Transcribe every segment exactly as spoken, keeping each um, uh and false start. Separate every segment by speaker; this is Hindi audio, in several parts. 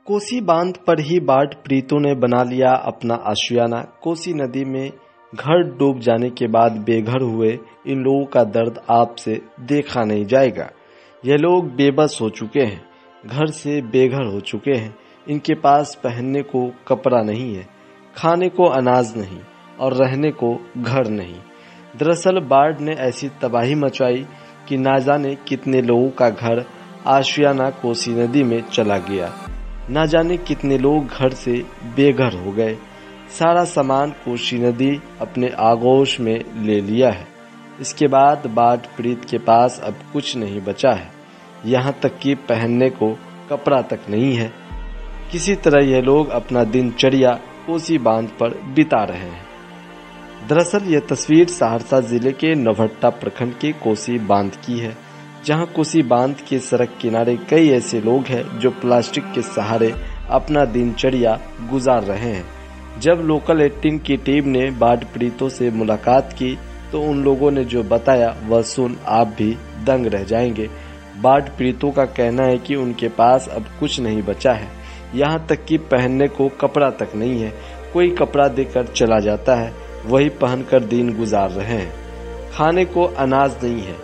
Speaker 1: कोसी बांध पर ही बाढ़ पीड़ितों ने बना लिया अपना आशियाना। कोसी नदी में घर डूब जाने के बाद बेघर हुए इन लोगों का दर्द आपसे देखा नहीं जाएगा। ये लोग बेबस हो चुके हैं, घर से बेघर हो चुके हैं। इनके पास पहनने को कपड़ा नहीं है, खाने को अनाज नहीं और रहने को घर नहीं। दरअसल बाढ़ ने ऐसी तबाही मचाई कि ना जाने कितने लोगों का घर आशियाना कोसी नदी में चला गया। ना जाने कितने लोग घर से बेघर हो गए। सारा सामान कोसी नदी अपने आगोश में ले लिया है। इसके बाद बाढ़ पीड़ित के पास अब कुछ नहीं बचा है, यहाँ तक कि पहनने को कपड़ा तक नहीं है। किसी तरह ये लोग अपना दिनचर्या कोसी बांध पर बिता रहे हैं। दरअसल यह तस्वीर सहरसा जिले के नौहट्टा प्रखंड के कोसी बांध की है, जहां कोसी बांध के सड़क किनारे कई ऐसे लोग हैं जो प्लास्टिक के सहारे अपना दिनचर्या गुजार रहे हैं। जब लोकल एटीन की टीम ने बाढ़ पीड़ितों से मुलाकात की तो उन लोगों ने जो बताया वह सुन आप भी दंग रह जाएंगे। बाढ़ पीड़ितों का कहना है कि उनके पास अब कुछ नहीं बचा है, यहाँ तक कि पहनने को कपड़ा तक नहीं है। कोई कपड़ा देकर चला जाता है, वही पहनकर दिन गुजार रहे हैं। खाने को अनाज नहीं है।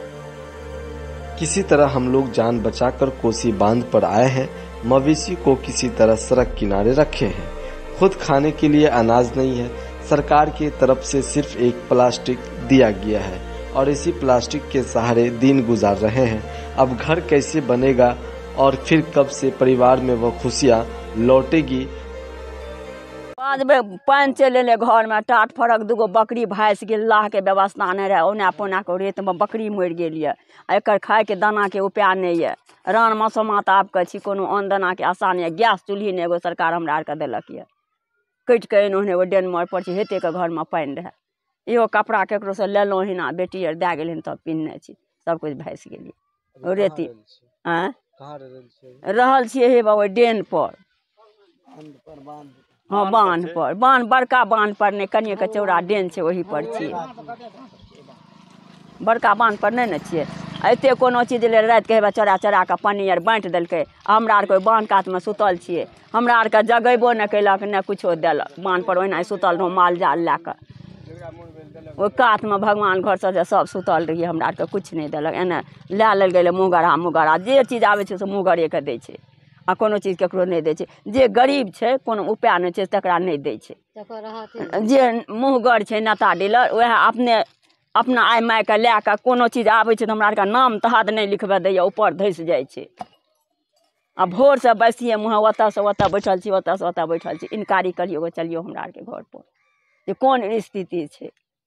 Speaker 1: किसी तरह हम लोग जान बचाकर कोसी बांध पर आए हैं। मवेशी को किसी तरह सड़क किनारे रखे हैं। खुद खाने के लिए अनाज नहीं है। सरकार की तरफ से सिर्फ एक प्लास्टिक दिया गया है और इसी प्लास्टिक के सहारे दिन गुजार रहे हैं। अब घर कैसे बनेगा और फिर कब से परिवार में वह खुशियाँ लौटेगी।
Speaker 2: पाँच बे पानि चलि एलै घर में, टाट फरक दूगो बकरी भैंस गेल, लाह के व्यवस्था नहीं रहे। ओना पोना के रेत में बकरी मरि गेल ये। एकर खाय के दाना के उपाय नहीं है। रान मौसम ताप के छी, कोनो अन्न दाना के आशा नहीं है। गैस चूल्ही ने एगो सरकार हमरा आर के देलक ये, कटि के एनोहने ओ डेनमार पर छी, हेते के घर में पानि रहे। इहो कपड़ा केकरो से लेलहुँ हिना, बेटी आर दे गेल तब पिन्हने छी, सब कुछ भैंस गेलिए रेती। आँ रहल छियै हे बाबू डेन पर, हाँ बांध पर, बांध बड़का बांध पर नहीं, कनिए के चौड़ा डेन छै वही पर छियै। बड़का बांध पर नहीं ने छियै। एते कोनो चीज ले रात के हेबे चोरा चोरा के पानी आर बांट देलकै। हमरा आर के बांध कात में सुतल छियै, हमरा आर के जगेबो नहीं कैलक, नहीं कुछो देलक। बांध पर ओहिना सुतल रहौं माल जाल ला के। ओहि कात में भगवान घर से सब सुतल रहिए, हमरा आर के कुछ नहीं देलक। एने लै लेल गेलै मुँहगरा मुँहगरा, जे चीज आबै छै से मुँहगरे के दै छै आ कोनो चीज केकरो नहीं दै छै। जे गरीब छै, कोनो उपाय नहीं छै, तकरा नहीं दै छै। जे मुँहगर छै नेता डीलर, वएह अपने अपना आय माय के लै के कोनो चीज आबै छै तो हमरा आर के नाम तहत नहीं लिखबे दैए, ऊपर धैस जाइ छै। आ भोर से बैसिए मुँह ओतऽ से ओतऽ बैठल छी, ओतऽ से ओतऽ बैठल छी, इनकारी करियो चलियो हमरा आर के घर पर जे कोन स्थिति छै।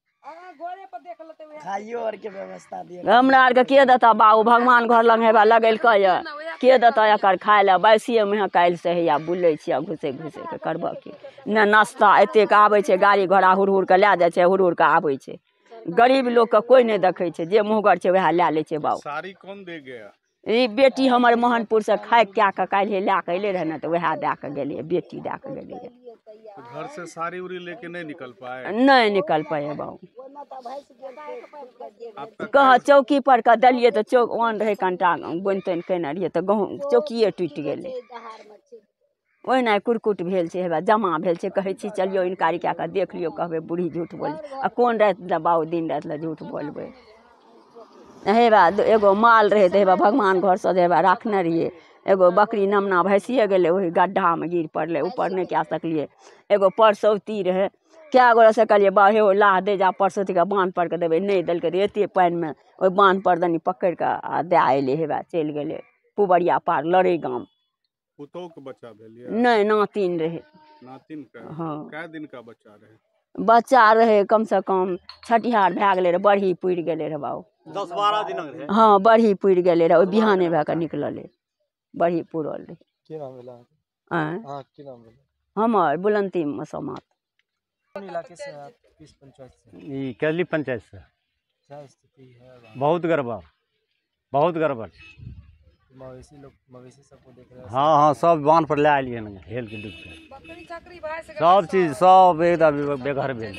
Speaker 2: हमरा आर के के देता बाबू, भगवान घर लग हेबा लगेलकै ये, के देता एकर खाय ले। बैसिए मुँह काल्हि से हैया बुलै छियै, घुसे घुसे के करबऽ की ने। नाश्ता एतेक आबै छै, गाड़ी घोड़ा हुर हुर के लै जाइ छै, हुर हुर के आबै छै। गरीब लोग के कोई नहीं देखै छै, जे मुँहगर छै वएह लै लै छै बाबू। साड़ी कौन दे गया? ई बेटी हमर मोहनपुर से खाय क्या के काल्हि लै के अयलै रहे ने, तो वएह दे के गेलिए, बेटी दे के गेलिए।
Speaker 3: घर से साड़ी उड़ी लेके नहीं निकल पाए?
Speaker 2: नहीं निकल पाए बाबू। कहाँ चौकी पर का दलिए तो चौक वन रहे, कंटा बोन तोन केने रहिए तो गहूँ चौकिए टूटि गेलै। ओहिना कुरकुट भेल छै, हेबा जमा भेल छै। कहै छी चलियो इनकारी कए कऽ देख लियो, कहबै बूढ़ी झूठ बोल। आ कोन राति ले बाबू दिन राति ले झूठ बोलबै। हेबा एगो माल रहे तो हेबा भगवान घर से हेबा रखने रहिए। एगो बकरी नमना भैंसिए गेलै, वही गड्ढा में गिर पड़लै, ऊपर नहीं कए सकलिए। एगो परसौती रहे, क्या गोरा से कहलिए बा हे लाह दे जा परसौती के बांध पर के देबै, नहीं देलकै। एते पानि में ओहि बांध पर दनी पकड़ के आ दे अयलै, हेबा चलि गेलै पुबरिया पार लड़े गाम।
Speaker 3: पुतोह के बच्चा भेलिए?
Speaker 2: नहीं नातिन रहे।
Speaker 3: नातिन का?
Speaker 2: हाँ।
Speaker 3: कै दिन का बच्चा रहे?
Speaker 2: बच्चा रहे कम से कम छठिहार भए गेलै रहे, बढ़ी पुरि गेलै रहे बाबू।
Speaker 3: दस बारह दिन रहे?
Speaker 2: हाँ बढ़ी पुरि गेलै रहे, ओहि बिहाने भए के निकललै, बढ़ी पुरल रहे।
Speaker 1: की नाम भेला?
Speaker 2: आँ
Speaker 1: हां की नाम भेला?
Speaker 2: हमर बुलंती मसमात।
Speaker 1: कौन इलाके से आप? किस पंचायत से?
Speaker 4: ये कैली पंचायत से।
Speaker 1: क्या स्थिति है?
Speaker 4: बहुत गड़बड़, बहुत गड़बड़।
Speaker 1: मवेशी लोग, मवेशी सबको देख रहे हैं?
Speaker 4: हाँ हाँ सब बांध पर ले आलिए ना, हेल के डूब के सब चीज सब एकदम बेघर भेल।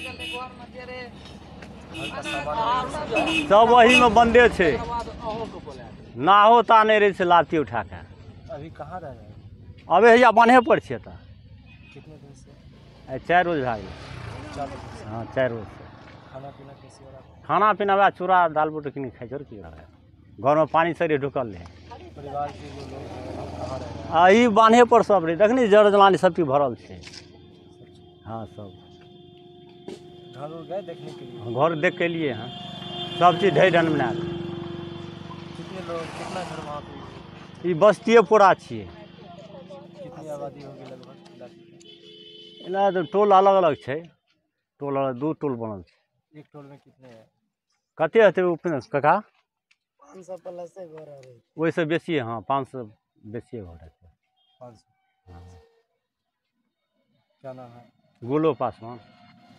Speaker 4: सब वही में बंदे छे, नाहो ता नहीं रहे से लाठी उठा के।
Speaker 1: अभी कहाँ रह रहे हैं?
Speaker 4: अबे हैया बान्हे पर छियै तऽ
Speaker 5: कितने दिन से?
Speaker 4: आइ चारि रोज भए गेलै।
Speaker 5: चार दिन से।
Speaker 4: हाँ चारि रोज से।
Speaker 5: खाना पीना कैसे हो रहा है?
Speaker 4: खाना पीना वएह चूड़ा दाल बूट किनी खाइ छै और की रहै। घरमे पानी सरी ढुकल रहे।
Speaker 5: परिवार के जो लोग हैं वो कहाँ रह रहे हैं?
Speaker 4: आ ई बान्हे पर सब रहे देखनी जड़ जलानी सब चीज भरल छै। हाँ सब
Speaker 5: घर उर गए देखने के लिए?
Speaker 4: घर देख के लिए हैं सब चीज ढै ढन बना के।
Speaker 5: कितने लोग कितना घर वहाँ पे?
Speaker 4: ई बस्तिए पूरा छियै।
Speaker 5: कितनी आबादी होगी लगभग इलाके की?
Speaker 4: एना तऽ टोल अलग अलग छै। टोल अलग दू टोल बनल छै।
Speaker 5: एक टोल में कितने हैं?
Speaker 4: कते हेतै उपने कका?
Speaker 5: पाँच सौ प्लस से घर आ रहे।
Speaker 4: ओहिसँ बेसिए हाँ पाँच सौ बेसिए घर हेतै।
Speaker 5: पाँच सौ। क्या नाम है?
Speaker 4: गोलो पासवान।